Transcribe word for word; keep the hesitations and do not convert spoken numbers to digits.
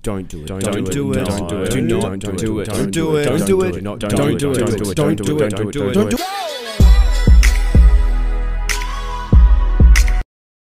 Don't do it. Don't do it. Don't do it. Do not Don't do it. do it. Don't do it. Don't do it. Don't do it. Don't do it. Don't do it. Don't do it. Don't do it. Don't do it.